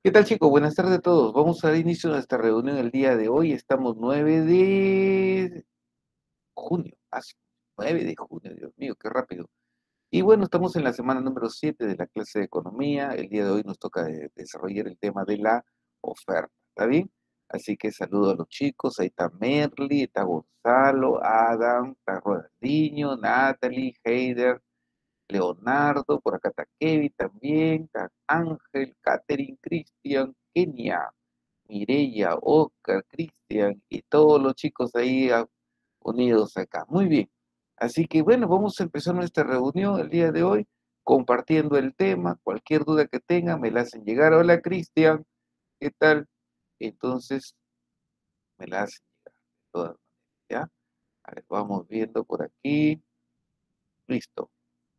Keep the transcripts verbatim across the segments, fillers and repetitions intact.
¿Qué tal, chicos? Buenas tardes a todos. Vamos a dar inicio a nuestra reunión el día de hoy. Estamos nueve de junio. Ah, sí, nueve de junio, Dios mío, qué rápido. Y bueno, estamos en la semana número siete de la clase de economía. El día de hoy nos toca de- desarrollar el tema de la oferta. ¿Está bien? Así que saludo a los chicos. Ahí está Merly, está Gonzalo, Adam, está Ronaldinho, Natalie, Heider, Leonardo, por acá está Kevin también, está Ángel, Catherine, Cristian, Kenia, Mireya, Oscar, Cristian y todos los chicos ahí ah, unidos acá. Muy bien. Así que bueno, vamos a empezar nuestra reunión el día de hoy compartiendo el tema. Cualquier duda que tengan me la hacen llegar. Hola, Cristian, ¿qué tal? Entonces me la hacen llegar de todas maneras, ¿ya? A ver, vamos viendo por aquí. Listo.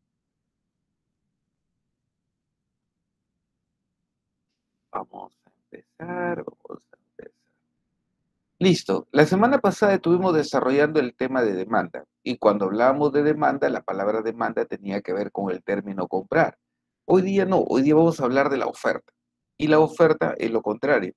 Vamos a empezar, vamos a empezar. Listo. La semana pasada estuvimos desarrollando el tema de demanda y cuando hablábamos de demanda, la palabra demanda tenía que ver con el término comprar. Hoy día no, hoy día vamos a hablar de la oferta. Y la oferta es lo contrario.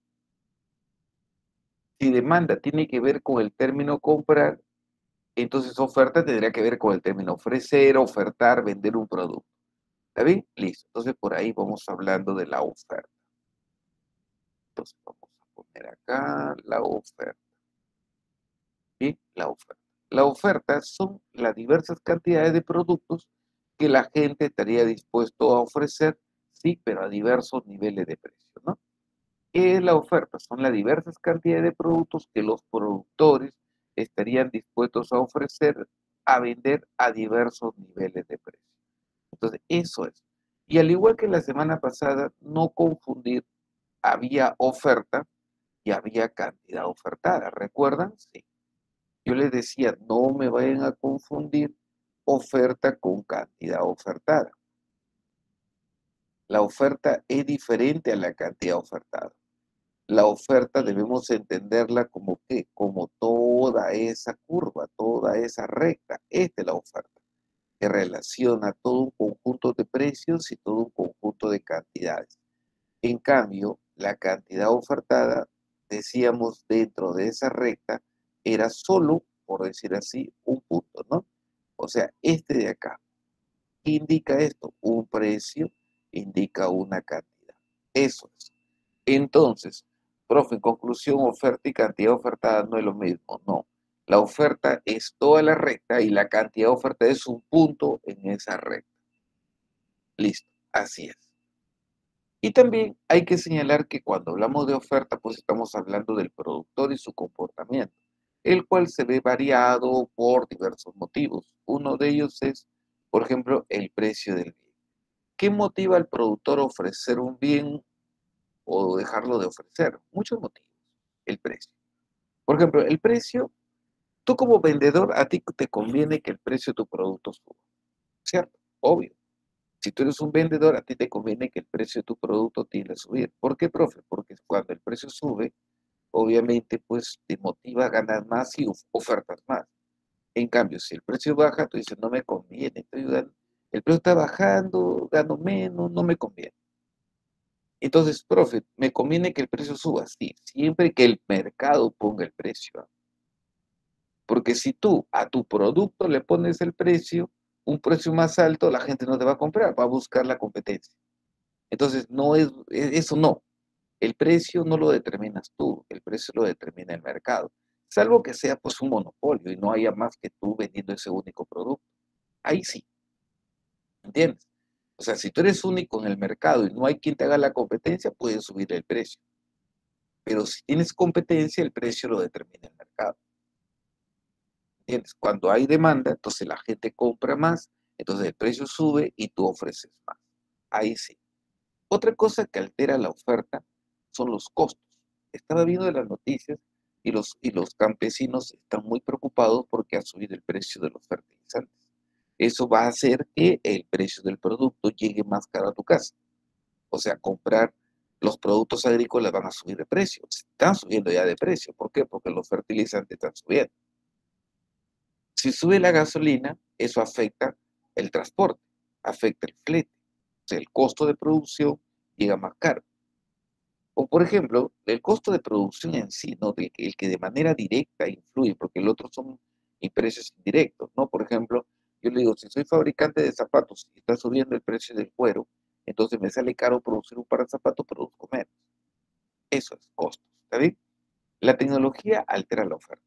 Si demanda tiene que ver con el término comprar, entonces oferta tendría que ver con el término ofrecer, ofertar, vender un producto. ¿Está bien? Listo. Entonces por ahí vamos hablando de la oferta. Entonces vamos a poner acá la oferta. Bien, la oferta. La oferta son las diversas cantidades de productos que la gente estaría dispuesto a ofrecer, sí, pero a diversos niveles de precio, ¿no? ¿Qué es la oferta? Son las diversas cantidades de productos que los productores estarían dispuestos a ofrecer, a vender a diversos niveles de precio. Entonces, eso es. Y al igual que la semana pasada, no confundir, había oferta y había cantidad ofertada. ¿Recuerdan? Sí. Yo les decía, no me vayan a confundir oferta con cantidad ofertada. La oferta es diferente a la cantidad ofertada. La oferta debemos entenderla como que, como toda esa curva, toda esa recta. Esta es la oferta, que relaciona todo un conjunto de precios y todo un conjunto de cantidades. En cambio, la cantidad ofertada, decíamos dentro de esa recta, era solo, por decir así, un punto, ¿no? O sea, este de acá. ¿Qué indica esto? Un precio indica una cantidad. Eso es. Entonces, profe, en conclusión, oferta y cantidad ofertada no es lo mismo, no. La oferta es toda la recta y la cantidad ofertada es un punto en esa recta. Listo, así es. Y también hay que señalar que cuando hablamos de oferta, pues estamos hablando del productor y su comportamiento, el cual se ve variado por diversos motivos. Uno de ellos es, por ejemplo, el precio del bien. ¿Qué motiva al productor a ofrecer un bien o dejarlo de ofrecer? Muchos motivos. El precio. Por ejemplo, el precio, tú como vendedor, a ti te conviene que el precio de tu producto suba, ¿cierto? Obvio. Si tú eres un vendedor, a ti te conviene que el precio de tu producto tiende a subir. ¿Por qué, profe? Porque cuando el precio sube, obviamente, pues te motiva a ganar más y ofertas más. En cambio, si el precio baja, tú dices, no me conviene, estoy gan- el precio está bajando, gano menos, no me conviene. Entonces, profe, me conviene que el precio suba, sí, siempre que el mercado ponga el precio. ¿Ah? Porque si tú a tu producto le pones el precio, un precio más alto, la gente no te va a comprar, va a buscar la competencia. Entonces, no es, e- eso no. El precio no lo determinas tú, el precio lo determina el mercado. Salvo que sea pues un monopolio y no haya más que tú vendiendo ese único producto. Ahí sí, ¿entiendes? O sea, si tú eres único en el mercado y no hay quien te haga la competencia, puedes subir el precio. Pero si tienes competencia, el precio lo determina el mercado. ¿Entiendes? Cuando hay demanda, entonces la gente compra más, entonces el precio sube y tú ofreces más. Ahí sí. Otra cosa que altera la oferta son los costos. Estaba viendo de las noticias y los, y los campesinos están muy preocupados porque ha subido el precio de los fertilizantes. Eso va a hacer que el precio del producto llegue más caro a tu casa. O sea, comprar los productos agrícolas van a subir de precio. Están subiendo ya de precio. ¿Por qué? Porque los fertilizantes están subiendo. Si sube la gasolina, eso afecta el transporte, afecta el flete. O sea, el costo de producción llega más caro. O, por ejemplo, el costo de producción en sí, ¿no? De- el que de manera directa influye, porque el otro son y precios indirectos, ¿no? Por ejemplo, yo le digo, si soy fabricante de zapatos y está subiendo el precio del cuero, entonces me sale caro producir un par de zapatos, produzco menos. Eso es costo, ¿está bien? La tecnología altera la oferta.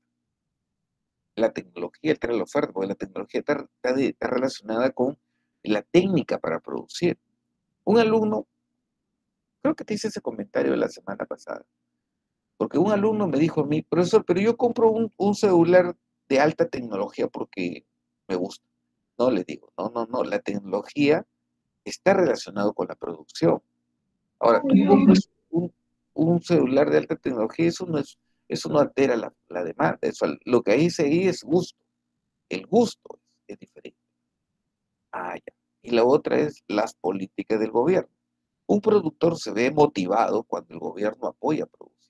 La tecnología altera la oferta, porque la tecnología está, está de- está relacionada con la técnica para producir. Un alumno, creo que te hice ese comentario la semana pasada, porque un alumno me dijo a mí, profesor, pero yo compro un, un celular de alta tecnología porque me gusta. No, le digo, no, no, no, la tecnología está relacionado con la producción. Ahora, tú compras un, un celular de alta tecnología, eso no es, eso no altera la, la demanda, eso, lo que ahí se es gusto, el gusto es, es diferente. Ah, ya. Y la otra es las políticas del gobierno. Un productor se ve motivado cuando el gobierno apoya a producir.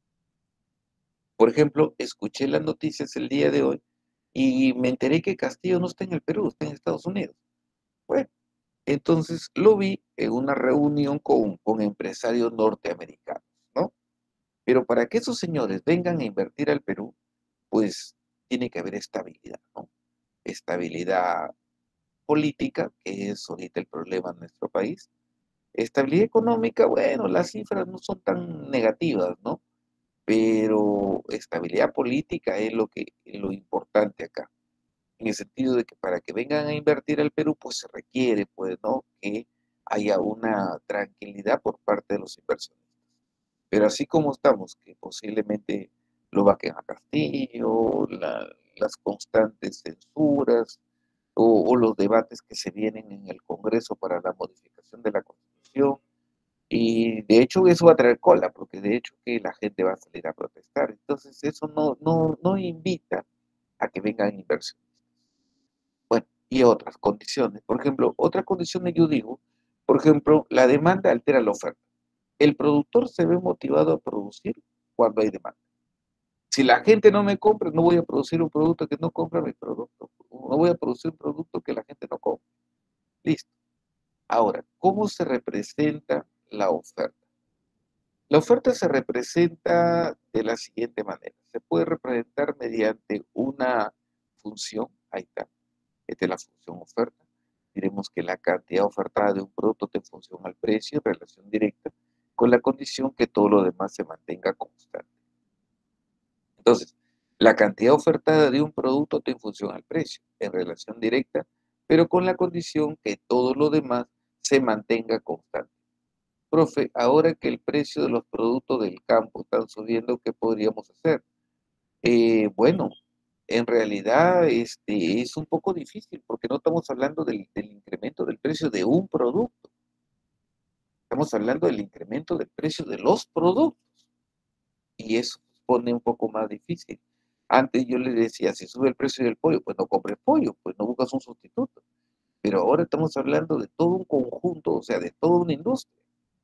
Por ejemplo, escuché las noticias el día de hoy y me enteré que Castillo no está en el Perú, está en Estados Unidos. Bueno, entonces lo vi en una reunión con, con empresarios norteamericanos, ¿no? Pero para que esos señores vengan a invertir al Perú, pues tiene que haber estabilidad, ¿no? Estabilidad política, que es ahorita el problema en nuestro país. Estabilidad económica, bueno, las cifras no son tan negativas, ¿no? Pero estabilidad política es lo que es lo importante acá, en el sentido de que para que vengan a invertir al Perú, pues se requiere, pues, ¿no? Que haya una tranquilidad por parte de los inversionistas. Pero así como estamos, que posiblemente lo vaquen a Castillo, la- las constantes censuras o, o los debates que se vienen en el Congreso para la modificación de la Constitución, y de hecho eso va a traer cola, porque de hecho que la gente va a salir a protestar. Entonces eso no, no, no invita a que vengan inversionistas. Bueno, y otras condiciones. Por ejemplo, otras condiciones yo digo, por ejemplo, la demanda altera la oferta. El productor se ve motivado a producir cuando hay demanda. Si la gente no me compra, no voy a producir un producto que no compra mi producto. No voy a producir un producto que la gente no compra. Listo. Ahora, ¿cómo se representa la oferta? La oferta se representa de la siguiente manera. Se puede representar mediante una función, ahí está, esta es la función oferta. Diremos que la cantidad ofertada de un producto en función al precio, en relación directa, con la condición que todo lo demás se mantenga constante. Entonces, la cantidad ofertada de un producto en función al precio, en relación directa, pero con la condición que todo lo demás se mantenga constante. Profe, ahora que el precio de los productos del campo están subiendo, ¿qué podríamos hacer? Eh, bueno, en realidad este, es un poco difícil porque no estamos hablando del, del incremento del precio de un producto, estamos hablando del incremento del precio de los productos y eso pone un poco más difícil. Antes yo le decía, si sube el precio del pollo, pues no compres pollo, pues no buscas un sustituto. Pero ahora estamos hablando de todo un conjunto, o sea, de toda una industria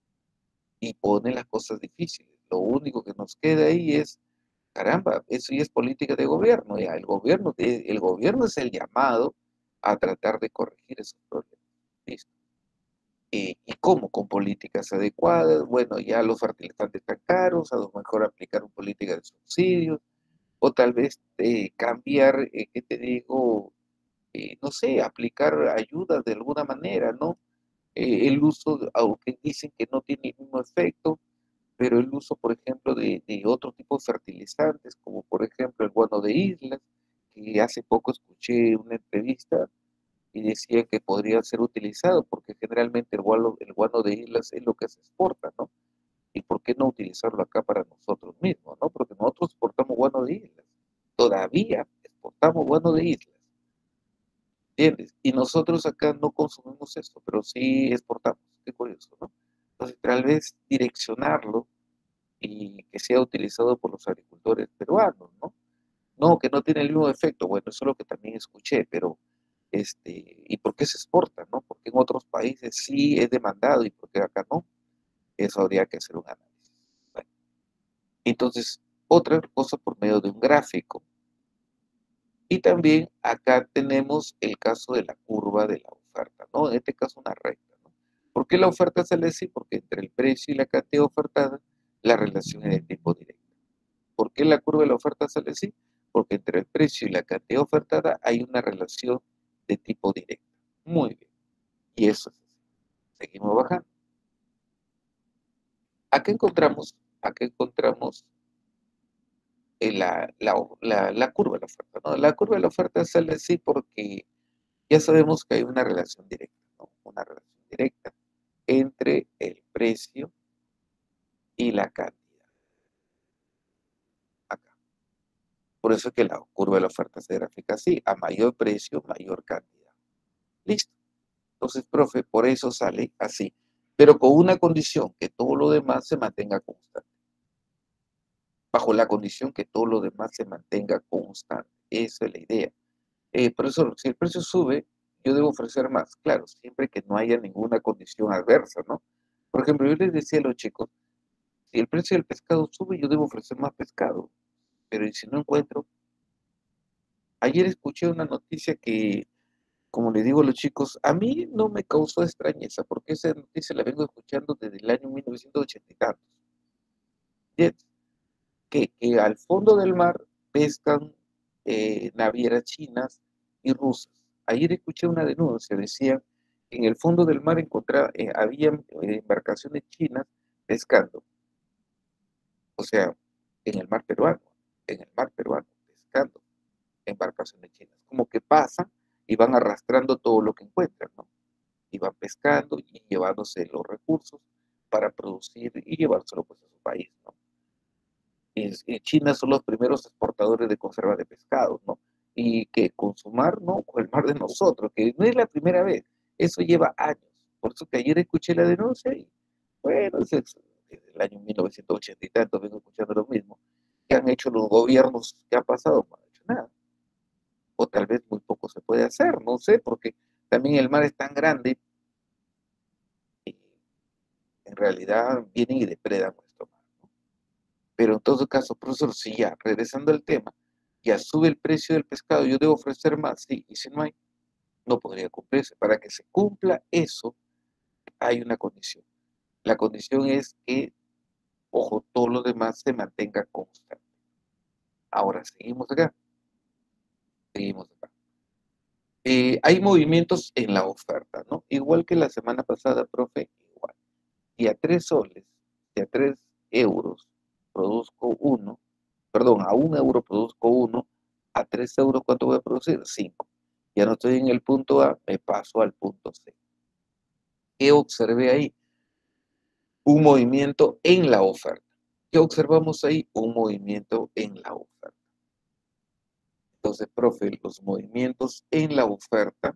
y pone las cosas difíciles. Lo único que nos queda ahí es, caramba, eso ya es política de gobierno, ya el gobierno, el gobierno es el llamado a tratar de corregir esos problemas. ¿Listo? Eh, ¿Y cómo? Con políticas adecuadas, bueno, ya los fertilizantes están caros, a lo mejor aplicar una política de subsidios, o tal vez eh, cambiar, eh, ¿qué te digo? Eh, no sé, aplicar ayudas de alguna manera, ¿no? Eh, el uso, aunque dicen que no tiene el mismo efecto, pero el uso, por ejemplo, de, de otro tipo de fertilizantes, como por ejemplo el guano de islas, que hace poco escuché una entrevista y decía que podría ser utilizado, porque generalmente el guano, el guano de islas es lo que se exporta, ¿no? ¿Y por qué no utilizarlo acá para nosotros mismos, ¿no? Porque nosotros exportamos guano de islas, todavía exportamos guano de islas, ¿entiendes? Y nosotros acá no consumimos eso, pero sí exportamos, qué curioso, ¿no? Entonces, tal vez direccionarlo y que sea utilizado por los agricultores peruanos, ¿no? No, que no tiene el mismo efecto. Bueno, eso es lo que también escuché, pero, este, ¿y por qué se exporta, no? Porque en otros países sí es demandado y porque acá no. Eso habría que hacer un análisis. Bueno, entonces, otra cosa por medio de un gráfico. Y también acá tenemos el caso de la curva de la oferta, ¿no? En este caso una recta, ¿no? ¿Por qué la oferta sale así? Porque entre el precio y la cantidad ofertada la relación es de tipo directo. ¿Por qué la curva de la oferta sale así? Porque entre el precio y la cantidad ofertada hay una relación de tipo directo. Muy bien. Y eso es así. Seguimos bajando. Acá encontramos, acá encontramos eh, la, la, la, la curva de la oferta, ¿no? La curva de la oferta sale así porque ya sabemos que hay una relación directa, ¿no? Una relación directa entre el precio y la cantidad. Acá. Por eso es que la curva de la oferta se grafica así, a mayor precio, mayor cantidad. Listo. Entonces, profe, por eso sale así, pero con una condición, que todo lo demás se mantenga constante. Bajo la condición que todo lo demás se mantenga constante. Esa es la idea. Eh, profesor, si el precio sube, yo debo ofrecer más. Claro, siempre que no haya ninguna condición adversa, ¿no? Por ejemplo, yo les decía a los chicos, si el precio del pescado sube, yo debo ofrecer más pescado. Pero ¿y si no encuentro? Ayer escuché una noticia que, como le digo a los chicos, a mí no me causó extrañeza, porque esa noticia la vengo escuchando desde el año mil novecientos ochenta y tantos. Que, que al fondo del mar pescan eh, navieras chinas y rusas. Ayer escuché una denuncia, decían que en el fondo del mar encontraba, eh, había eh, embarcaciones chinas pescando, o sea, en el mar peruano, en el mar peruano, pescando embarcaciones chinas, como que pasan y van arrastrando todo lo que encuentran, ¿no? Y van pescando y llevándose los recursos para producir y llevárselo pues a su país, ¿no? Y China son los primeros exportadores de conserva de pescado, ¿no? Y que con su mar, ¿no? Con el mar de nosotros, que no es la primera vez, eso lleva años. Por eso que ayer escuché la denuncia y, bueno, es desde el año mil novecientos ochenta y tanto vengo escuchando lo mismo. ¿Qué han hecho los gobiernos que han pasado? No han hecho nada. O tal vez muy poco se puede hacer, no sé, porque también el mar es tan grande y en realidad vienen y depredan nuestro mar, ¿no? Pero en todo caso, profesor, si ya, regresando al tema, ya sube el precio del pescado, yo debo ofrecer más, sí, y si no hay, no podría cumplirse. Para que se cumpla eso, hay una condición. La condición es que, ojo, todo lo demás se mantenga constante. Ahora, seguimos acá, seguimos acá. Eh, hay movimientos en la oferta, ¿no? Igual que la semana pasada, profe, igual. Y a tres soles, y a tres euros produzco uno, perdón, a un euro produzco uno, a tres euros, ¿cuánto voy a producir? Cinco. Ya no estoy en el punto A, me paso al punto C. ¿Qué observé ahí? Un movimiento en la oferta. ¿Qué observamos ahí? Un movimiento en la oferta. Entonces, profe, los movimientos en la oferta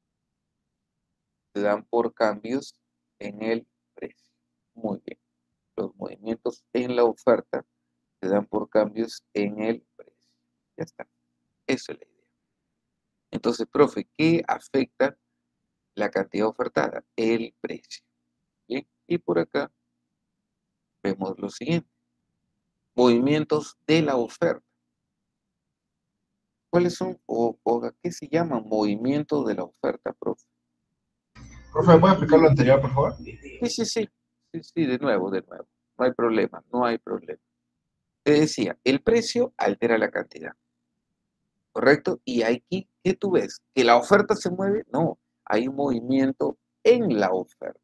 se dan por cambios en el precio. Muy bien. Los movimientos en la oferta se dan por cambios en el precio. Ya está. Eso es la idea. Entonces, profe, ¿qué afecta la cantidad ofertada? El precio. Bien. Y por acá vemos lo siguiente. Movimientos de la oferta. ¿Cuáles son o, o a qué se llama movimiento de la oferta, profe? Profe, ¿me puede explicar lo anterior, por favor? Sí, sí, sí. Sí, sí, de nuevo, de nuevo. No hay problema, no hay problema. Te decía, el precio altera la cantidad, ¿correcto? Y aquí, ¿qué tú ves? ¿Que la oferta se mueve? No, hay un movimiento en la oferta.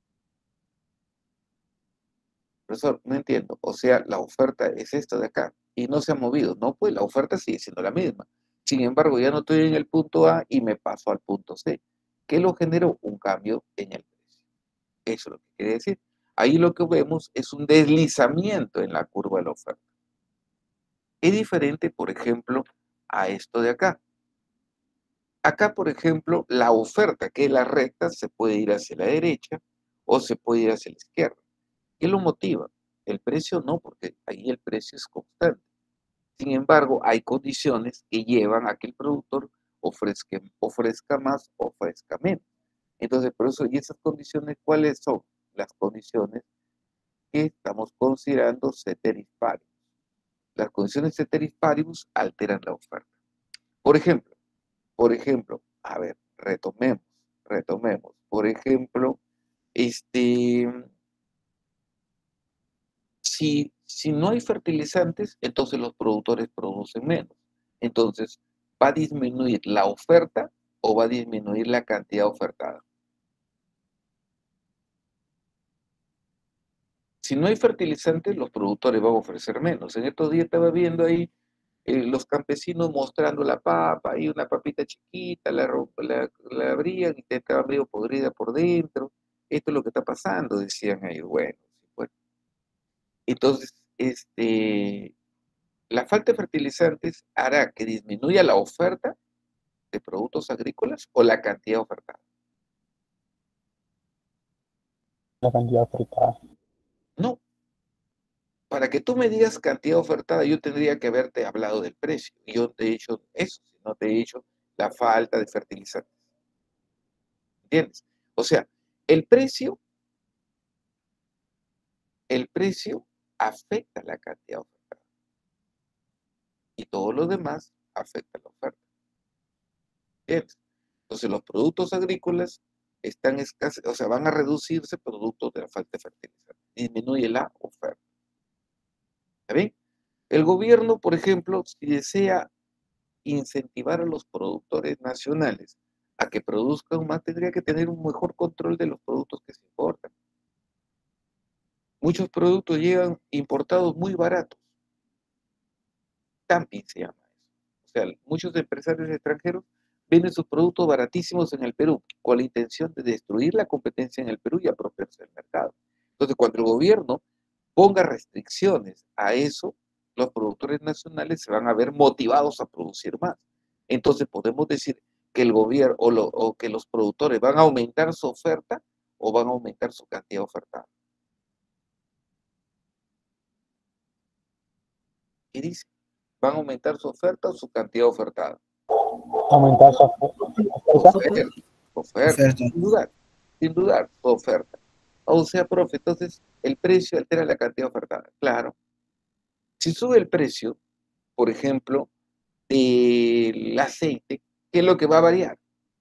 Profesor, no entiendo. O sea, la oferta es esta de acá y no se ha movido. No, pues la oferta sigue siendo la misma. Sin embargo, ya no estoy en el punto A y me paso al punto C. ¿Qué lo generó? Un cambio en el precio. Eso es lo que quiere decir. Ahí lo que vemos es un deslizamiento en la curva de la oferta. Es diferente, por ejemplo, a esto de acá. Acá, por ejemplo, la oferta, que es la recta, se puede ir hacia la derecha o se puede ir hacia la izquierda. ¿Qué lo motiva? El precio no, porque ahí el precio es constante. Sin embargo, hay condiciones que llevan a que el productor ofrezca, ofrezca más, ofrezca menos. Entonces, por eso, ¿y esas condiciones cuáles son? Las condiciones que estamos considerando ceteris paribus. Las condiciones ceteris paribus alteran la oferta. Por ejemplo, por ejemplo, a ver, retomemos, retomemos. Por ejemplo, este, Si, si no hay fertilizantes, entonces los productores producen menos. Entonces, ¿va a disminuir la oferta o va a disminuir la cantidad ofertada? Si no hay fertilizantes, los productores van a ofrecer menos. En estos días estaba viendo ahí eh, los campesinos mostrando la papa, y una papita chiquita, la, la, la abrían y estaba medio podrida por dentro. Esto es lo que está pasando, decían ellos. Bueno, sí, bueno. Entonces, este, la falta de fertilizantes hará que disminuya la oferta de productos agrícolas o la cantidad ofertada. La cantidad ofertada. No. Para que tú me digas cantidad ofertada, yo tendría que haberte hablado del precio. Y yo te he dicho eso, si no te he dicho la falta de fertilizantes. ¿Entiendes? O sea, el precio, el precio afecta la cantidad ofertada. Y todo lo demás afecta la oferta. ¿Entiendes? Entonces los productos agrícolas están escasos, o sea, van a reducirse producto de la falta de fertilizantes. Disminuye la oferta. ¿Está bien? El gobierno, por ejemplo, si desea incentivar a los productores nacionales a que produzcan más, tendría que tener un mejor control de los productos que se importan. Muchos productos llegan importados muy baratos. Dumping se llama eso. O sea, muchos empresarios extranjeros venden sus productos baratísimos en el Perú con la intención de destruir la competencia en el Perú y apropiarse del mercado. Entonces, cuando el gobierno ponga restricciones a eso, los productores nacionales se van a ver motivados a producir más. Entonces, podemos decir que el gobierno o, lo, o que los productores van a aumentar su oferta o van a aumentar su cantidad ofertada. ¿Qué dice? ¿Van a aumentar su oferta o su cantidad ofertada? Aumentar su oferta. Oferta, oferta, sin dudar, sin dudar, su oferta. O sea, profe, entonces el precio altera la cantidad ofertada. Claro. Si sube el precio, por ejemplo, del aceite, ¿qué es lo que va a variar?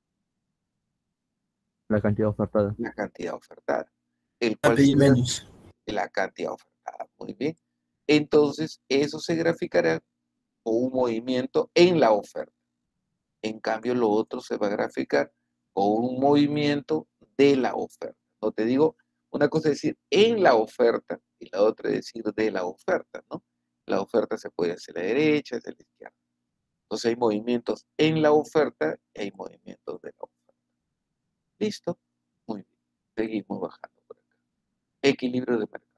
La cantidad ofertada. La cantidad ofertada. El cual será menos. la cantidad ofertada. Muy bien. Entonces, eso se graficará con un movimiento en la oferta. En cambio, lo otro se va a graficar con un movimiento de la oferta. No te digo, una cosa es decir en la oferta y la otra es decir de la oferta, ¿no? La oferta se puede hacia la derecha, hacia la izquierda. Entonces hay movimientos en la oferta y hay movimientos de la oferta. ¿Listo? Muy bien. Seguimos bajando por acá. Equilibrio de mercado.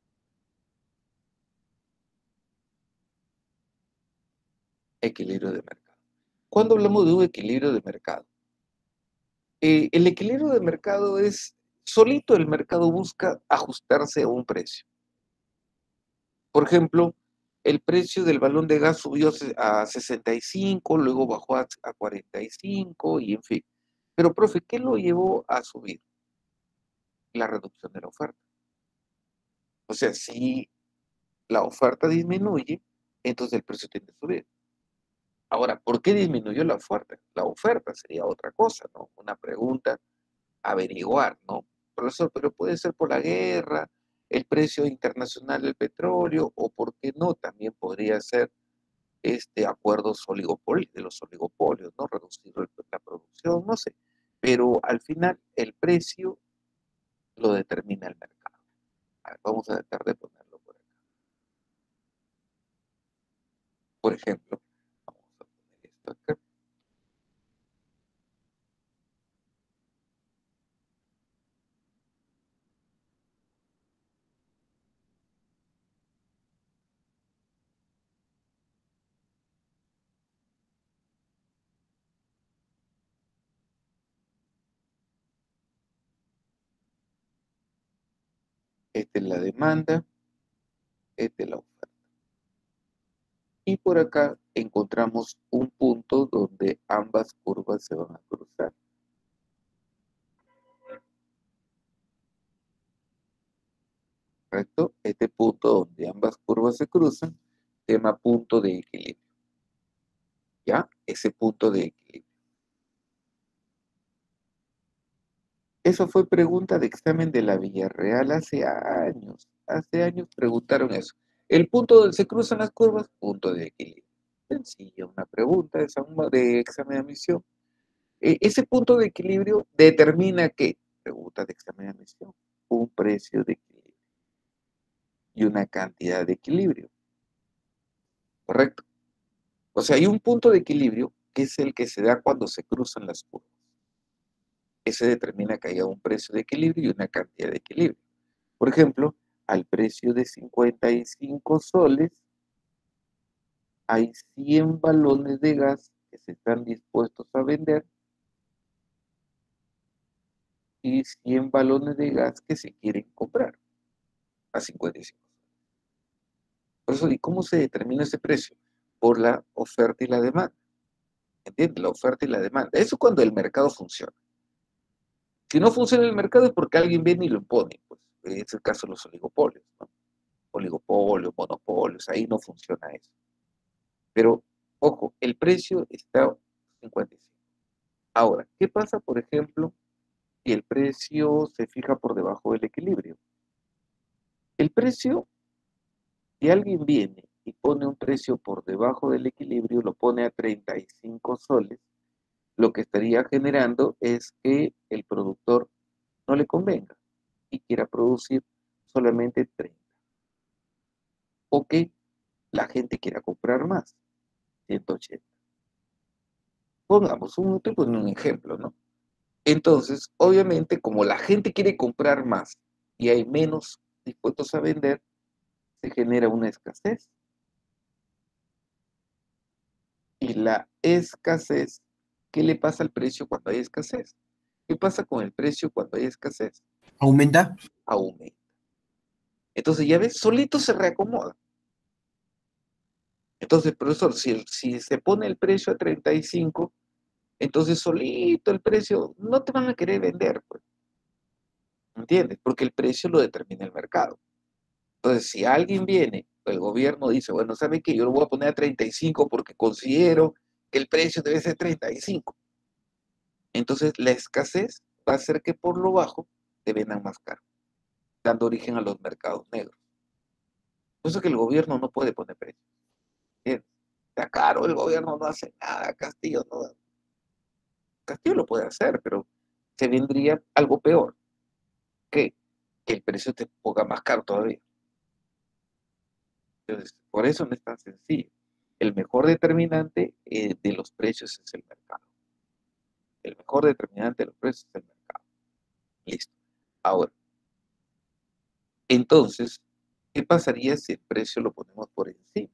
Equilibrio de mercado. ¿Cuándo hablamos de un equilibrio de mercado? Eh, el equilibrio de mercado es, solito el mercado busca ajustarse a un precio. Por ejemplo, el precio del balón de gas subió a sesenta y cinco, luego bajó a, a cuarenta y cinco y en fin. Pero, profe, ¿qué lo llevó a subir? La reducción de la oferta. O sea, si la oferta disminuye, entonces el precio tiende a subir. Ahora, ¿por qué disminuyó la oferta? La oferta sería otra cosa, ¿no? Una pregunta a averiguar, ¿no? Profesor, pero puede ser por la guerra, el precio internacional del petróleo, o por qué no, también podría ser este acuerdos oligopoli- de los oligopolios, ¿no? Reducir la producción, no sé. Pero al final el precio lo determina el mercado. A ver, vamos a tratar de ponerlo por acá. Por ejemplo, vamos a poner esto acá. Esta es la demanda, esta es la oferta. Y por acá encontramos un punto donde ambas curvas se van a cruzar. ¿Correcto? Este punto donde ambas curvas se cruzan se llama punto de equilibrio. ¿Ya? Ese punto de equilibrio. Eso fue pregunta de examen de la Villarreal hace años, hace años preguntaron eso. El punto donde se cruzan las curvas, punto de equilibrio. Sencilla, una pregunta de examen de, examen de admisión. E, ese punto de equilibrio determina ¿qué? Pregunta de examen de admisión. Un precio de equilibrio y una cantidad de equilibrio. ¿Correcto? O sea, hay un punto de equilibrio que es el que se da cuando se cruzan las curvas. Ese determina que haya un precio de equilibrio y una cantidad de equilibrio. Por ejemplo, al precio de cincuenta y cinco soles, hay cien balones de gas que se están dispuestos a vender y cien balones de gas que se quieren comprar a cincuenta y cinco. Por eso, ¿y cómo se determina ese precio? Por la oferta y la demanda. ¿Entiendes? La oferta y la demanda. Eso cuando el mercado funciona. Si no funciona el mercado es porque alguien viene y lo impone. Pues, es el caso de los oligopolios, ¿no? Oligopolios, monopolios, ahí no funciona eso. Pero, ojo, el precio está cincuenta y cinco. Ahora, ¿qué pasa, por ejemplo, si el precio se fija por debajo del equilibrio? El precio, si alguien viene y pone un precio por debajo del equilibrio, lo pone a treinta y cinco soles, lo que estaría generando es que el productor no le convenga y quiera producir solamente treinta. O que la gente quiera comprar más, ciento ochenta. Pongamos un, estoy poniendo un ejemplo, ¿no? Entonces, obviamente, como la gente quiere comprar más y hay menos dispuestos a vender, se genera una escasez. Y la escasez, ¿qué le pasa al precio cuando hay escasez? ¿Qué pasa con el precio cuando hay escasez? ¿Aumenta? Aumenta. Entonces, ya ves, solito se reacomoda. Entonces, profesor, si, el, si se pone el precio a treinta y cinco, entonces solito el precio, no te van a querer vender, pues. ¿Entiendes? Porque el precio lo determina el mercado. Entonces, si alguien viene, el gobierno dice, bueno, ¿sabe qué? Yo lo voy a poner a treinta y cinco porque considero que el precio debe ser treinta y cinco. Entonces, la escasez va a hacer que por lo bajo te vendan más caro, dando origen a los mercados negros. Por eso que el gobierno no puede poner precios. ¿Entiendes? Está caro, el gobierno no hace nada, Castillo no. Castillo lo puede hacer, pero se vendría algo peor, que, que el precio te ponga más caro todavía. Entonces, por eso no es tan sencillo. El mejor determinante eh, de los precios es el mercado. El mejor determinante de los precios es el mercado. Listo. Ahora, entonces, ¿qué pasaría si el precio lo ponemos por encima?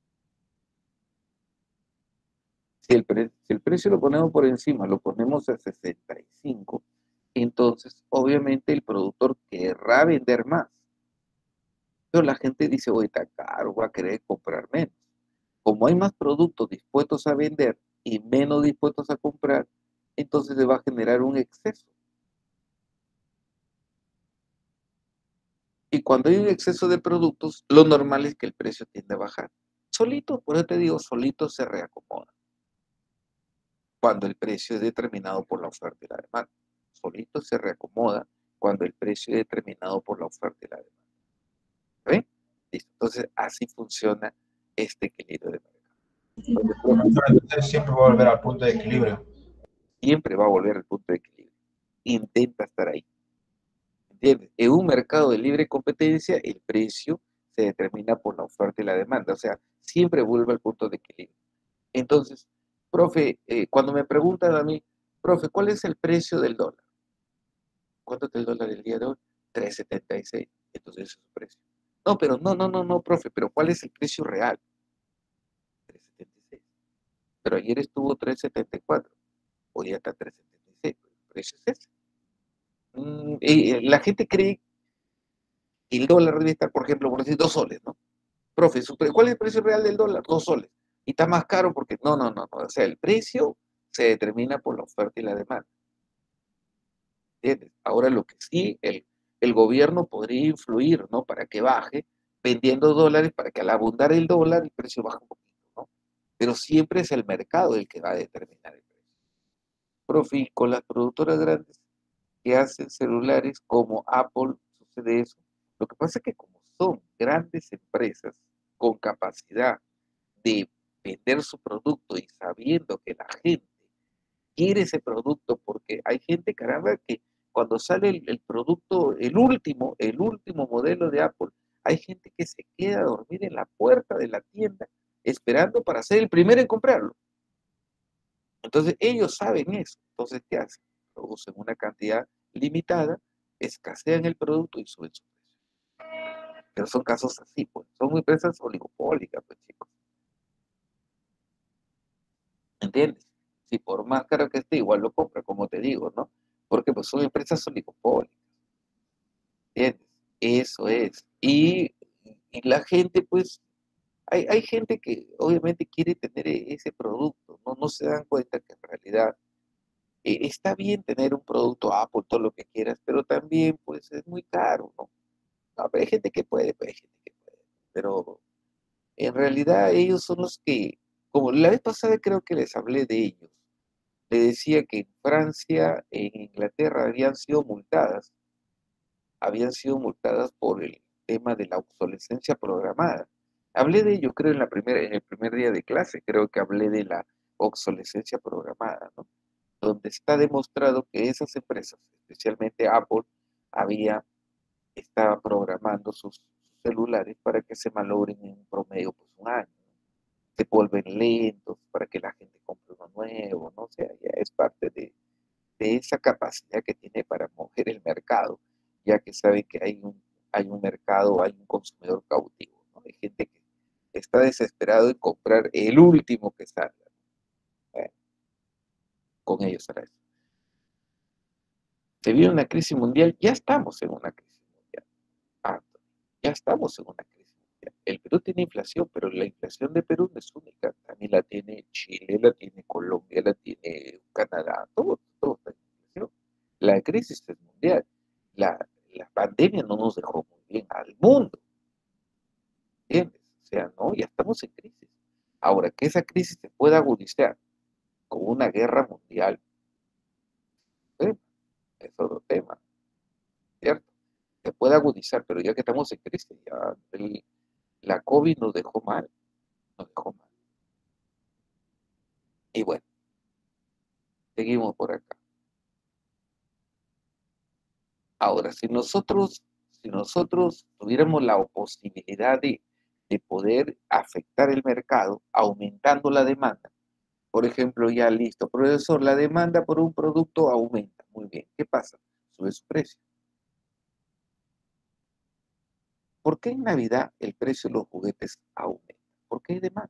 Si el, pre si el precio lo ponemos por encima, lo ponemos a sesenta y cinco, entonces obviamente el productor querrá vender más. Pero la gente dice, oye, está caro, voy a querer comprar menos. Como hay más productos dispuestos a vender y menos dispuestos a comprar, entonces se va a generar un exceso. Y cuando hay un exceso de productos, lo normal es que el precio tiende a bajar. Solito, por eso te digo, solito se reacomoda. Cuando el precio es determinado por la oferta y la demanda. Solito se reacomoda cuando el precio es determinado por la oferta y la demanda. ¿Ven? Listo. Entonces, así funciona este equilibrio de mercado. Entonces siempre va a volver al punto de equilibrio. Siempre va a volver al punto de equilibrio. Intenta estar ahí. ¿Entiendes? En un mercado de libre competencia, el precio se determina por la oferta y la demanda. O sea, siempre vuelve al punto de equilibrio. Entonces, profe, eh, cuando me preguntan a mí, profe, ¿cuál es el precio del dólar? ¿Cuánto es el dólar el día de hoy? tres setenta y seis. Entonces, ese es su precio. No, pero no, no, no, no, profe, pero ¿cuál es el precio real? tres setenta y seis. Pero ayer estuvo tres setenta y cuatro. Hoy ya está tres setenta y seis. El precio es ese. Mm, eh, la gente cree que el dólar debe estar, por ejemplo, por decir, dos soles, ¿no? Profe, ¿cuál es el precio real del dólar? Dos soles. Y está más caro porque, no, no, no, no. O sea, el precio se determina por la oferta y la demanda. ¿Entiendes? Ahora lo que sí, el, el gobierno podría influir, ¿no? Para que baje, vendiendo dólares, para que al abundar el dólar, el precio baje un poquito, ¿no? Pero siempre es el mercado el que va a determinar el precio. Profe, y con las productoras grandes que hacen celulares como Apple, sucede eso. Lo que pasa es que como son grandes empresas con capacidad de vender su producto y sabiendo que la gente quiere ese producto, porque hay gente, caramba, que cuando sale el, el producto, el último, el último modelo de Apple, hay gente que se queda a dormir en la puerta de la tienda esperando para ser el primero en comprarlo. Entonces ellos saben eso. Entonces, ¿qué hacen? Producen una cantidad limitada, escasean el producto y suben su precio. Pero son casos así, pues. Son empresas oligopólicas, pues, chicos. ¿Entiendes? Si por más caro que esté, igual lo compra, como te digo, ¿no? Porque pues son empresas oligopólicas. ¿Entiendes? Eso es. Y, y la gente, pues, hay, hay gente que obviamente quiere tener e- ese producto, ¿no? No se dan cuenta que en realidad eh, está bien tener un producto Apple, todo lo que quieras, pero también, pues, es muy caro, ¿no? No, pero hay gente que puede, pues, hay gente que puede. Pero en realidad ellos son los que, como la vez pasada creo que les hablé de ellos, le decía que en Francia, en Inglaterra habían sido multadas, habían sido multadas por el tema de la obsolescencia programada. Hablé de ello, creo, en, la primera, en el primer día de clase, creo que hablé de la obsolescencia programada, ¿no? Donde está demostrado que esas empresas, especialmente Apple, había, estaba programando sus celulares para que se malogren en un promedio, pues un año, ¿no? Se vuelven lentos para que la gente compre uno nuevo, ¿no? O sea, ya es parte de, de esa capacidad que tiene para mover el mercado, ya que sabe que hay un, hay un mercado, hay un consumidor cautivo, ¿no? Hay gente que está desesperado en comprar el último que salga. Bueno, con ellos será eso. Se viene una crisis mundial, ya estamos en una crisis mundial. Ah, ya estamos en una crisis mundial. El Perú tiene inflación, pero la inflación de Perú no es única. También la tiene Chile, la tiene Colombia, la tiene Canadá, todo, todo está en inflación. La crisis es mundial. La, la pandemia no nos dejó muy bien al mundo, ¿entiendes? O sea, no, ya estamos en crisis. Ahora, que esa crisis se pueda agudizar con una guerra mundial, ¿eh? Es otro tema, ¿cierto? Se puede agudizar, pero ya que estamos en crisis, ya el, la COVID nos dejó mal, nos dejó mal. Y bueno, seguimos por acá. Ahora, si nosotros, si nosotros tuviéramos la posibilidad de, de poder afectar el mercado aumentando la demanda, por ejemplo, ya listo, profesor, la demanda por un producto aumenta. Muy bien, ¿qué pasa? Sube su precio. ¿Por qué en Navidad el precio de los juguetes aumenta? Porque hay demanda.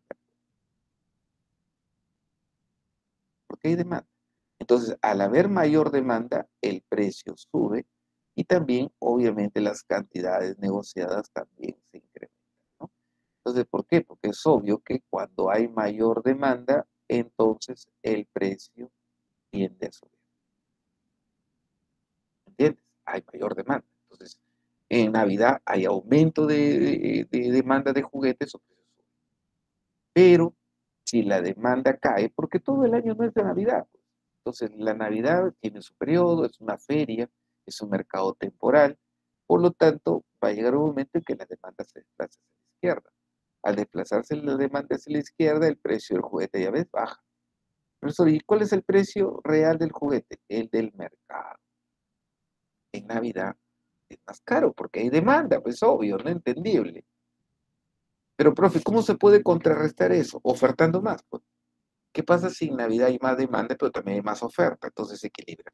Porque hay demanda. Entonces, al haber mayor demanda, el precio sube y también, obviamente, las cantidades negociadas también se incrementan, ¿no? Entonces, ¿por qué? Porque es obvio que cuando hay mayor demanda, entonces el precio tiende a subir. ¿Entiendes? Hay mayor demanda. Entonces, en Navidad hay aumento de, de- de demanda de juguetes o precios suben. Pero si la demanda cae, porque todo el año no es de Navidad, pues. Entonces, la Navidad tiene su periodo, es una feria, es un mercado temporal, por lo tanto, va a llegar un momento en que la demanda se desplaza hacia la izquierda. Al desplazarse la demanda hacia la izquierda, el precio del juguete ya ves baja. Profesor, ¿y cuál es el precio real del juguete? El del mercado. En Navidad es más caro porque hay demanda, pues obvio, no entendible. Pero, profe, ¿cómo se puede contrarrestar eso? Ofertando más, pues. ¿Qué pasa si en Navidad hay más demanda, pero también hay más oferta? Entonces se equilibra.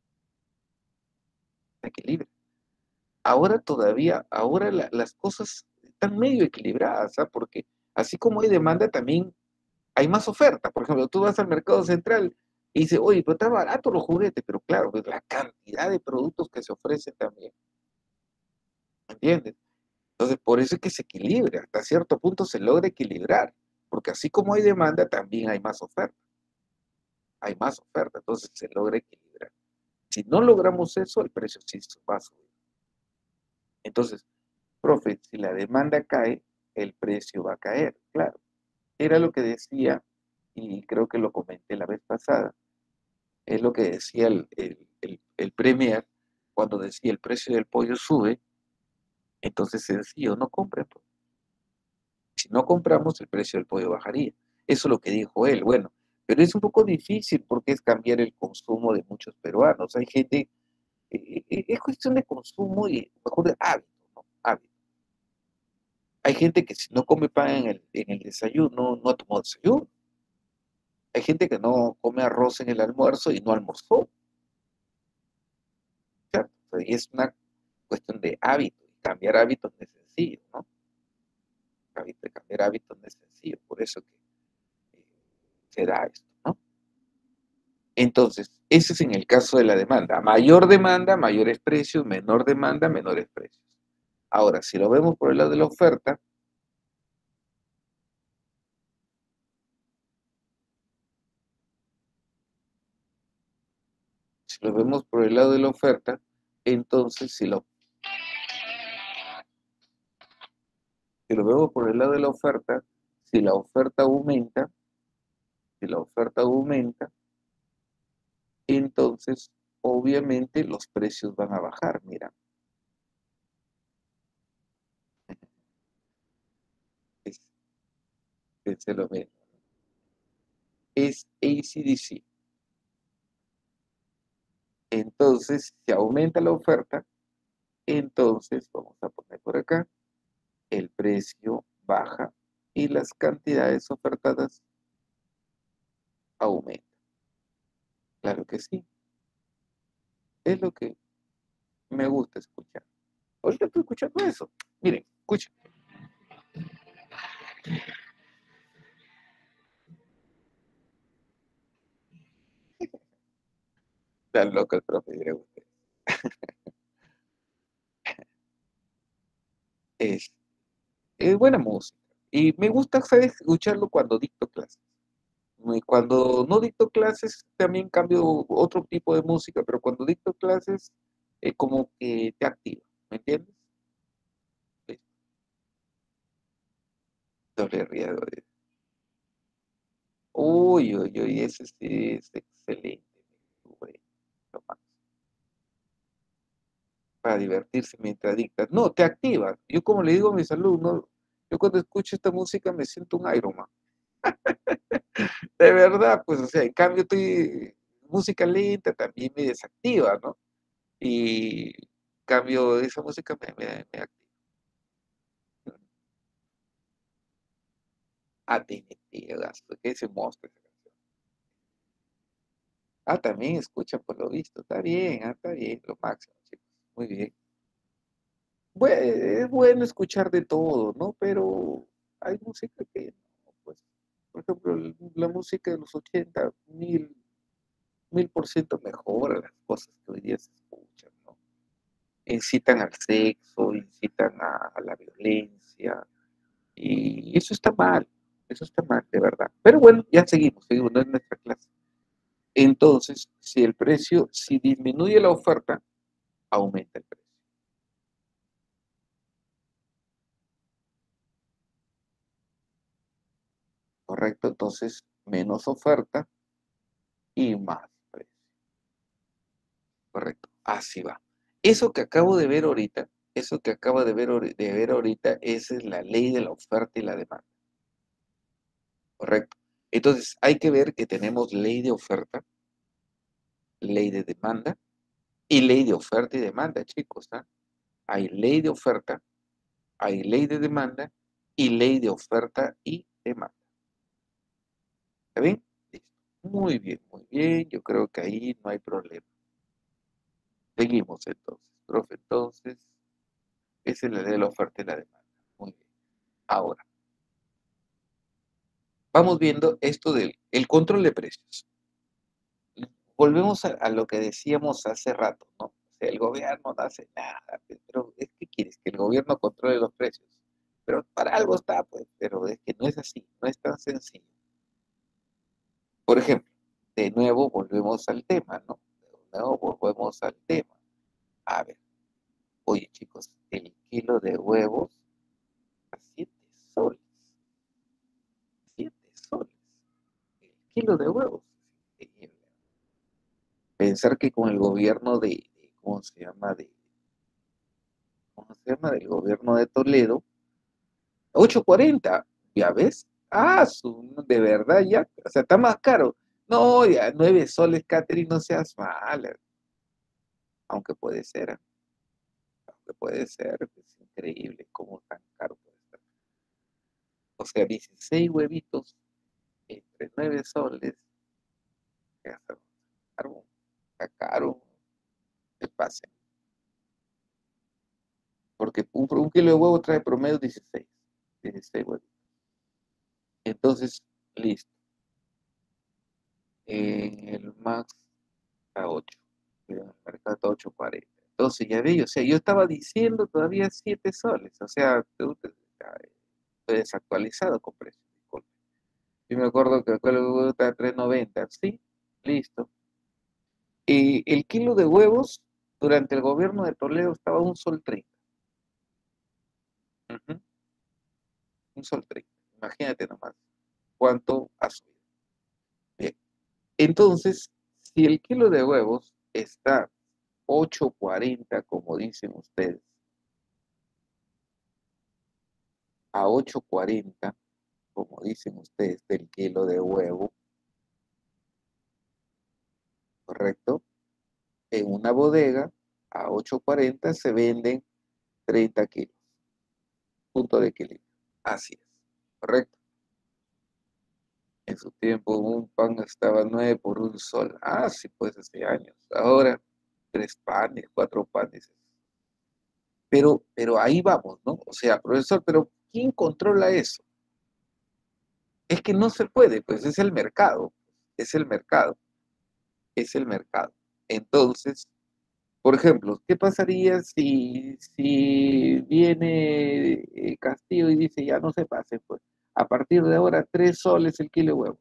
Se equilibra. Ahora todavía, ahora la- las cosas están medio equilibradas, ¿ah? Porque así como hay demanda, también hay más oferta. Por ejemplo, tú vas al mercado central y dices, oye, pero está barato los juguetes, pero claro, pues la cantidad de productos que se ofrecen también, ¿entiendes? Entonces, por eso es que se equilibra, hasta cierto punto se logra equilibrar, porque así como hay demanda, también hay más oferta, hay más oferta, entonces se logra equilibrar. Si no logramos eso, el precio sí va a subir. Entonces, profe, si la demanda cae, el precio va a caer, claro. Era lo que decía, y creo que lo comenté la vez pasada, es lo que decía el, el, el, el Premier cuando decía el precio del pollo sube Entonces, sencillo, no compren, pues. Si no compramos, el precio del pollo bajaría. Eso es lo que dijo él. Bueno, pero es un poco difícil porque es cambiar el consumo de muchos peruanos. Hay gente, eh, eh, es cuestión de consumo y mejor de hábito, ¿no? Hábito. Hay gente que si no come pan en el, en el desayuno, no ha tomado desayuno. Hay gente que no come arroz en el almuerzo y no almorzó. ¿Cierto? O sea, y es una cuestión de hábito. Y cambiar hábitos no es sencillo, ¿no? Hábito- Cambiar hábitos no es sencillo. Por eso que eh, se da esto, ¿no? Entonces, ese es en el caso de la demanda. A mayor demanda, mayores precios, menor demanda, menores precios. Ahora, si lo vemos por el lado de la oferta, si lo vemos por el lado de la oferta, entonces si lo, si lo vemos por el lado de la oferta, si la oferta aumenta, si la oferta aumenta, entonces obviamente los precios van a bajar. Mira, es, es, lo mismo. Es A C D C. Entonces, si aumenta la oferta, entonces vamos a poner por acá, el precio baja y las cantidades ofertadas aumentan. Claro que sí, es lo que me gusta escuchar. Ahorita estoy escuchando eso. Miren, escuchen. Tan loco el profe, diré usted. Es, es buena música. Y me gusta, ¿sabes? Escucharlo cuando dicto clases. Y cuando no dicto clases, también cambio otro tipo de música, pero cuando dicto clases, eh, como que te activa, ¿me entiendes? Listo. Doble riesgo. Uy, uy, uy, ese sí es excelente. Güey, lo máximo. Para divertirse mientras dictas. No, te activa. Yo como le digo a mis alumnos, yo cuando escucho esta música me siento un Iron Man. De verdad, pues, o sea, en cambio estoy, música lenta también me desactiva, ¿no? Y en cambio esa música me, me, me activa. Ah, tiene gasto, que ese monstruo esa canción. Ah, también escucha por lo visto. Está bien, ah, está bien, lo máximo, chicos. Muy bien. Bue- es bueno escuchar de todo, ¿no? Pero hay música que, no, pues, por ejemplo, el- la música de los ochenta mil, mil por ciento mejora las cosas que hoy día se escuchan, ¿no? Incitan al sexo, incitan a, a la violencia, y eso está mal, eso está mal, de verdad. Pero bueno, ya seguimos, seguimos, no es nuestra clase. Entonces, si el precio, si disminuye la oferta, aumenta el precio, ¿correcto? Entonces, menos oferta y más precio. Correcto, así va. Eso que acabo de ver ahorita, eso que acabo de ver, ahori- de ver ahorita, esa es la ley de la oferta y la demanda. Correcto. Entonces, hay que ver que tenemos ley de oferta, ley de demanda y ley de oferta y demanda, chicos, ¿ah? Hay ley de oferta, hay ley de demanda y ley de oferta y demanda. ¿Está bien? Listo. Muy bien, muy bien. Yo creo que ahí no hay problema. Seguimos entonces, profe. Entonces, esa es la ley de la oferta y la demanda. Muy bien. Ahora, vamos viendo esto del el control de precios. Volvemos a, a lo que decíamos hace rato, ¿no? O sea, el gobierno no hace nada, pues, pero es que quieres que el gobierno controle los precios. Pero para algo está, pues, pero es que no es así, no es tan sencillo. Por ejemplo, de nuevo volvemos al tema, ¿no? De nuevo volvemos al tema. A ver, oye chicos, el kilo de huevos a siete soles. siete soles. El kilo de huevos. Increíble. Pensar que con el gobierno de, de- ¿cómo se llama? De, ¿cómo se llama? Del gobierno de Toledo, ocho cuarenta, ¿ya ves? Ah, su, de verdad ya, o sea, está más caro. No, ya, nueve soles, Catherine, no seas mala. Aunque puede ser, ¿ah? Aunque puede ser, es increíble cómo tan caro puede estar. O sea, dieciséis huevitos entre nueve soles, ya está caro, está caro, se pasen. Porque un, un kilo de huevo trae promedio dieciséis, dieciséis huevos. Entonces, listo. En el Max a ocho, en el mercado a ocho cuarenta. Entonces, ya vi, o sea, yo estaba diciendo todavía siete soles, o sea, estoy desactualizado con precios, disculpe. Yo me acuerdo que el huevo estaba a tres noventa, sí, listo. Y el kilo de huevos durante el gobierno de Toledo estaba a un sol treinta. Uh-huh. Un sol treinta. Imagínate nomás cuánto ha subido. Bien. Entonces, si el kilo de huevos está ocho cuarenta, como dicen ustedes, a ocho cuarenta, como dicen ustedes, del kilo de huevo, ¿correcto? En una bodega, a ocho cuarenta se venden treinta kilos. Punto de equilibrio. Así es, ¿correcto? En su tiempo un pan estaba nueve por un sol. Ah, sí, pues hace años. Ahora, tres panes, cuatro panes. Pero, pero ahí vamos, ¿no? O sea, profesor, pero ¿quién controla eso? Es que no se puede, pues es el mercado. Es el mercado. Es el mercado. Entonces, por ejemplo, ¿qué pasaría si, si viene eh, Castillo y dice, ya no se pase, pues, a partir de ahora tres soles el kilo de huevo?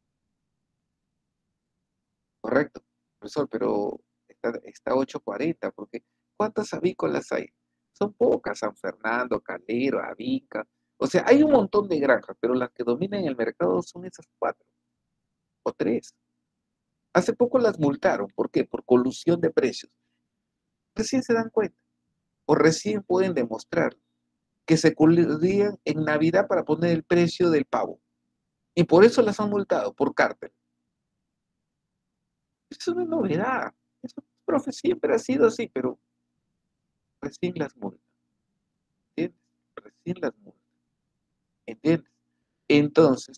Correcto, profesor, pero está, está ocho cuarenta, porque ¿cuántas avícolas hay? Son pocas, San Fernando, Calero, Avica. O sea, hay un montón de granjas, pero las que dominan el mercado son esas cuatro o tres. Hace poco las multaron, ¿por qué? Por colusión de precios. Recién se dan cuenta, o recién pueden demostrar que se coludían en Navidad para poner el precio del pavo. Y por eso las han multado, por cártel. Eso no es novedad. Eso, profe, siempre ha sido así, pero recién las multan. ¿Entiendes? Recién las multan. ¿Entiendes? Entonces,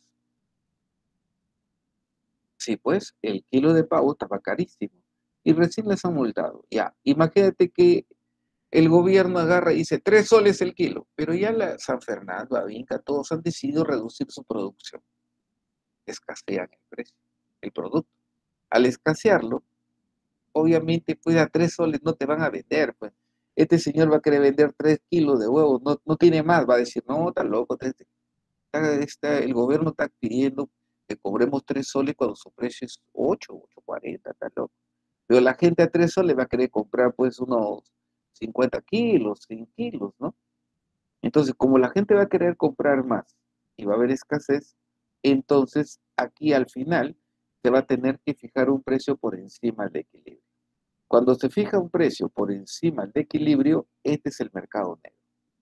sí, pues, el kilo de pavo estaba carísimo. Y recién las han multado. Ya, imagínate que el gobierno agarra y dice tres soles el kilo, pero ya la San Fernando, Avinca, todos han decidido reducir su producción. Escasean el precio, el producto. Al escasearlo, obviamente, pues a tres soles no te van a vender, pues. Este señor va a querer vender tres kilos de huevos, no, no tiene más, va a decir, no, está loco, está, está, el gobierno está pidiendo que cobremos tres soles cuando su precio es ocho, ocho cuarenta, está loco. Pero la gente a tres soles va a querer comprar pues unos cincuenta kilos, cien kilos, ¿no? Entonces, como la gente va a querer comprar más y va a haber escasez, entonces aquí al final se va a tener que fijar un precio por encima del equilibrio. Cuando se fija un precio por encima del equilibrio, este es el mercado negro.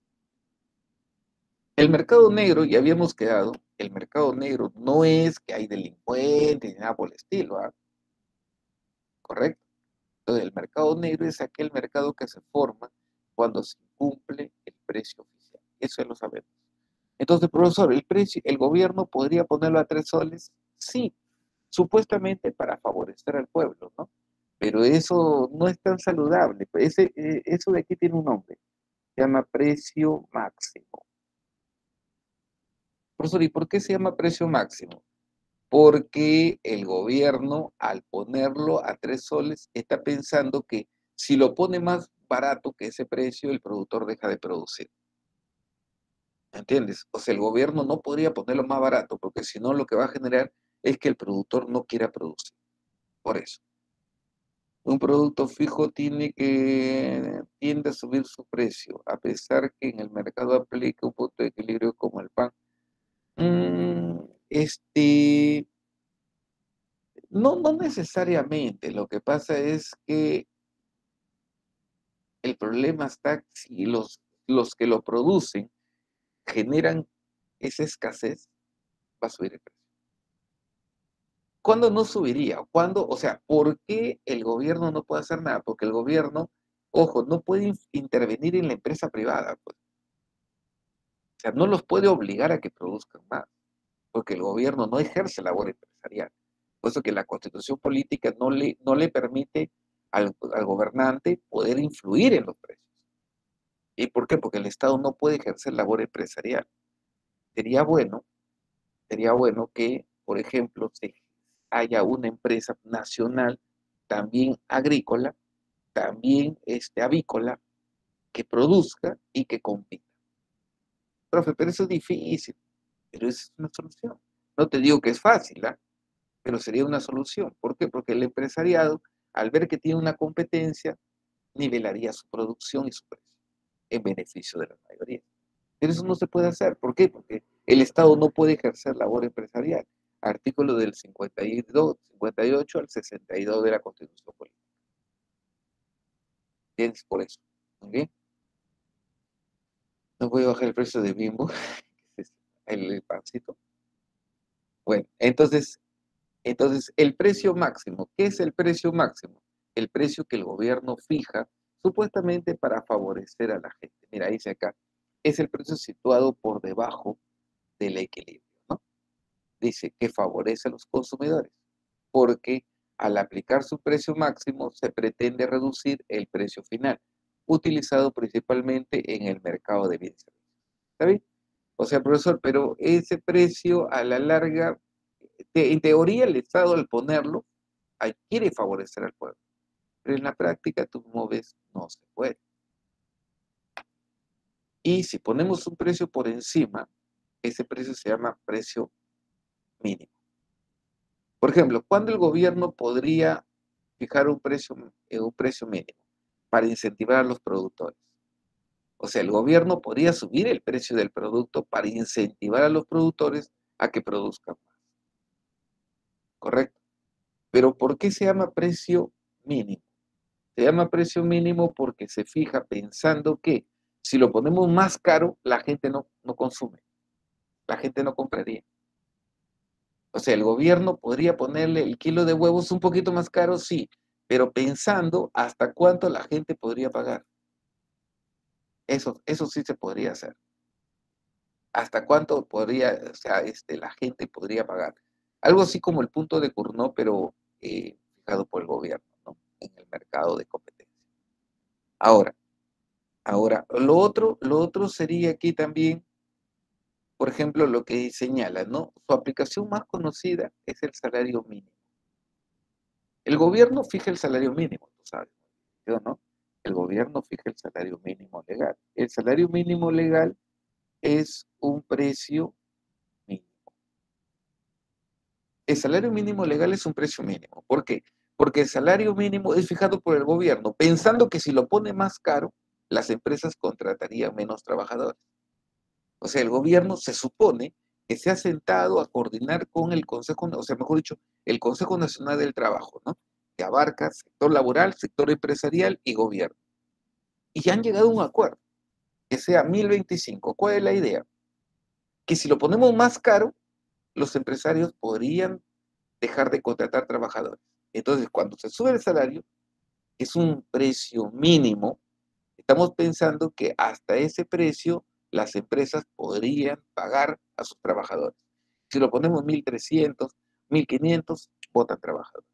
El mercado negro, ya habíamos quedado, el mercado negro no es que hay delincuentes ni nada por el estilo, ¿ah? ¿Correcto? Entonces, el mercado negro es aquel mercado que se forma cuando se incumple el precio oficial. Eso ya lo sabemos. Entonces, profesor, ¿el precio, el gobierno podría ponerlo a tres soles? Sí, supuestamente para favorecer al pueblo, ¿no? Pero eso no es tan saludable. Ese, eh, eso de aquí tiene un nombre. Se llama precio máximo. Profesor, ¿y por qué se llama precio máximo? Porque el gobierno, al ponerlo a tres soles, está pensando que si lo pone más barato que ese precio, el productor deja de producir. ¿Entiendes? O sea, el gobierno no podría ponerlo más barato, porque si no, lo que va a generar es que el productor no quiera producir. Por eso. Un producto fijo tiene que, tiende a subir su precio, a pesar que en el mercado aplica un punto de equilibrio como el pan. Mm, este, no, no necesariamente. Lo que pasa es que el problema está si los, los que lo producen generan esa escasez, va a subir el precio. ¿Cuándo no subiría? ¿Cuándo? O sea, ¿por qué el gobierno no puede hacer nada? Porque el gobierno, ojo, no puede intervenir en la empresa privada, pues. O sea, no los puede obligar a que produzcan más, porque el gobierno no ejerce labor empresarial. Por eso que la constitución política no le, no le permite al, al gobernante poder influir en los precios. ¿Y por qué? Porque el Estado no puede ejercer labor empresarial. Sería bueno, sería bueno que, por ejemplo, se haya una empresa nacional, también agrícola, también este, avícola, que produzca y que compita. Profe, pero eso es difícil, pero esa es una solución. No te digo que es fácil, ¿eh? Pero sería una solución. ¿Por qué? Porque el empresariado, al ver que tiene una competencia, nivelaría su producción y su precio en beneficio de la mayoría. Pero eso no se puede hacer. ¿Por qué? Porque el Estado no puede ejercer labor empresarial. Artículo del cincuenta y dos, cincuenta y ocho al sesenta y dos de la Constitución Política. ¿Entiendes? Por eso. ¿Muy bien? No voy a bajar el precio de Bimbo, el, el pancito. Bueno, entonces, entonces, el precio máximo. ¿Qué es el precio máximo? El precio que el gobierno fija supuestamente para favorecer a la gente. Mira, dice acá, es el precio situado por debajo del equilibrio, ¿no? Dice que favorece a los consumidores, porque al aplicar su precio máximo se pretende reducir el precio final, utilizado principalmente en el mercado de bienes y servicios. ¿Está bien? O sea, profesor, pero ese precio a la larga, te, en teoría el Estado al ponerlo, ahí quiere favorecer al pueblo, pero en la práctica, tú como ves, no se puede. Y si ponemos un precio por encima, ese precio se llama precio mínimo. Por ejemplo, ¿cuándo el gobierno podría fijar un precio, eh, un precio mínimo para incentivar a los productores? O sea, el gobierno podría subir el precio del producto para incentivar a los productores a que produzcan más. ¿Correcto? Pero ¿por qué se llama precio mínimo? Se llama precio mínimo porque se fija pensando que si lo ponemos más caro, la gente no, no consume, la gente no compraría. O sea, el gobierno podría ponerle el kilo de huevos un poquito más caro, sí, pero pensando hasta cuánto la gente podría pagar. Eso, eso sí se podría hacer. Hasta cuánto podría, o sea, este, la gente podría pagar. Algo así como el punto de Cournot, pero eh, fijado por el gobierno, ¿no? En el mercado de competencia. Ahora, ahora, lo otro, lo otro sería aquí también, por ejemplo, lo que señala, ¿no? Su aplicación más conocida es el salario mínimo. El gobierno fija el salario mínimo, tú sabes, ¿sí o no? El gobierno fija el salario mínimo legal. El salario mínimo legal es un precio mínimo. El salario mínimo legal es un precio mínimo. ¿Por qué? Porque el salario mínimo es fijado por el gobierno, pensando que si lo pone más caro, las empresas contratarían menos trabajadores. O sea, el gobierno se supone que se ha sentado a coordinar con el Consejo, o sea, mejor dicho, el Consejo Nacional del Trabajo, ¿no? Que abarca sector laboral, sector empresarial y gobierno. Y han llegado a un acuerdo, que sea mil veinticinco. ¿Cuál es la idea? Que si lo ponemos más caro, los empresarios podrían dejar de contratar trabajadores. Entonces, cuando se sube el salario, es un precio mínimo. Estamos pensando que hasta ese precio las empresas podrían pagar a sus trabajadores. Si lo ponemos mil trescientos, mil quinientos, votan trabajadores.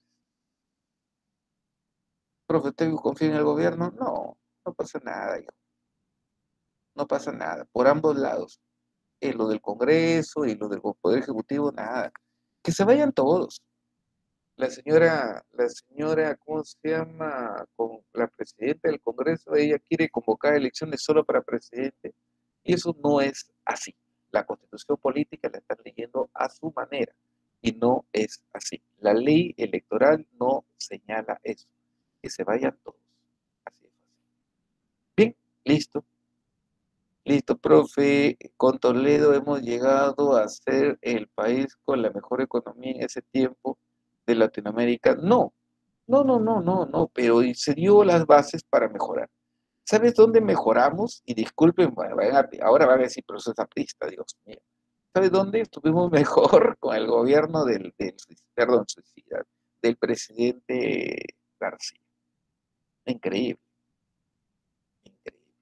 ¿Profe, usted confía en el gobierno? No, no pasa nada, hijo. No pasa nada. Por ambos lados. En lo del Congreso y lo del Poder Ejecutivo, nada. Que se vayan todos. La señora, la señora, ¿cómo se llama? Con la presidenta del Congreso, ella quiere convocar elecciones solo para presidente. Y eso no es así. La Constitución política la están leyendo a su manera. Y no es así. La ley electoral no señala eso. Que se vayan todos. Así es. Bien, listo. Listo, profe. Con Toledo hemos llegado a ser el país con la mejor economía en ese tiempo de Latinoamérica. No, no, no, no, no, no, pero se dio las bases para mejorar. ¿Sabes dónde mejoramos? Y disculpen, bueno, vayan a- ahora van a decir, pero eso es aprista, Dios mío. ¿Sabes dónde estuvimos mejor? Con el gobierno del, del perdón, suicida, del presidente García. Increíble, increíble.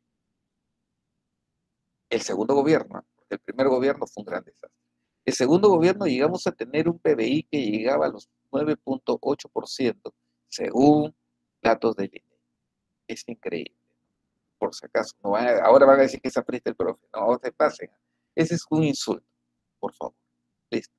El segundo gobierno, porque el primer gobierno fue un gran desastre. El segundo gobierno llegamos a tener un P B I que llegaba a los nueve punto ocho por ciento, según datos del I N E. Es increíble. Por si acaso, no van a- ahora van a decir que se aprieta el profe. No se pasen. Ese es un insulto, por favor. Listo.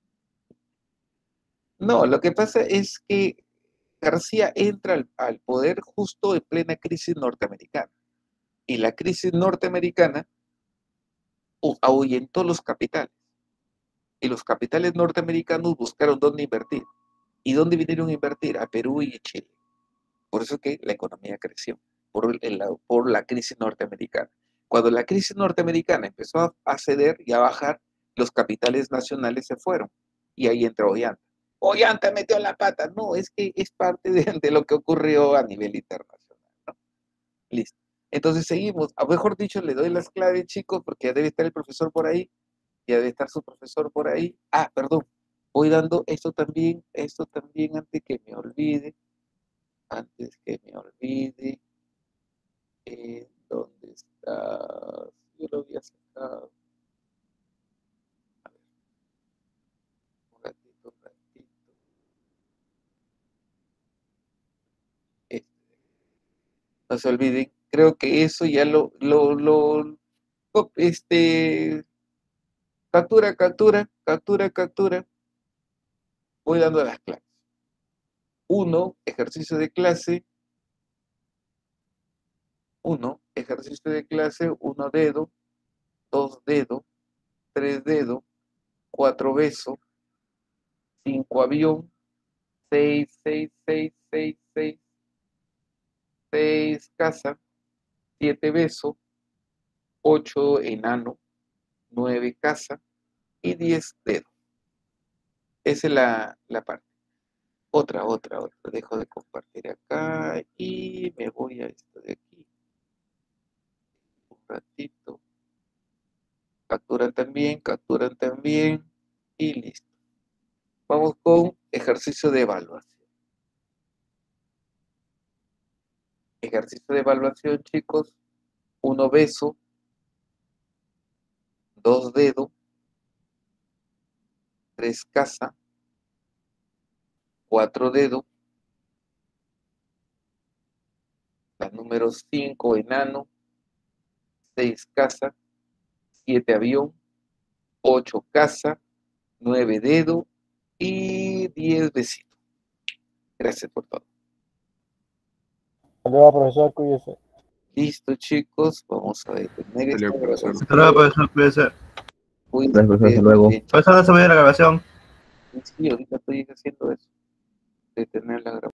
No, lo que pasa es que García entra al, al poder justo en plena crisis norteamericana. Y la crisis norteamericana uh, ahuyentó los capitales. Y los capitales norteamericanos buscaron dónde invertir. ¿Y dónde vinieron a invertir? A Perú y Chile. Por eso que la economía creció, por, el, por la crisis norteamericana. Cuando la crisis norteamericana empezó a, a ceder y a bajar, los capitales nacionales se fueron. Y ahí entró Ollanta. Ollanta metió la pata. No, es que es parte de, de lo que ocurrió a nivel internacional, ¿no? Listo. Entonces seguimos. A mejor dicho, le doy las claves, chicos, porque ya debe estar el profesor por ahí. Ya debe estar su profesor por ahí. Ah, perdón. Voy dando esto también, esto también antes que me olvide. Antes que me olvide. Eh, ¿Dónde está? Yo lo había sacado. A ver, un ratito, un ratito. Este. No se olviden. Creo que eso ya lo, lo, lo, este, captura, captura, captura, captura. Voy dando las clases. Uno, ejercicio de clase. Uno, ejercicio de clase, uno dedo, dos dedos, tres dedos, cuatro besos, cinco avión, seis, seis, seis, seis, seis, seis casa, siete beso, ocho enano, nueve casa y diez dedos. Esa es la, la parte. Otra, otra, otra. Dejo de compartir acá y me voy a esto de aquí. Un ratito. Capturan también, capturan también y listo. Vamos con ejercicio de evaluación. Ejercicio de evaluación, chicos. Uno beso, dos dedos, tres casa, cuatro dedos, la número cinco enano, seis casa, siete avión, ocho casa, nueve dedos y diez besitos. Gracias por todo. Saludos, profesor, cuídese. Listo, chicos, vamos a detener esta grabación. Hasta luego, profesor, cuídese. Cuídense, Gracias, profesor, hasta luego. bien, Profesor, no se vaya la grabación. chicos. Sí, ahorita estoy haciendo eso, detener la grabación.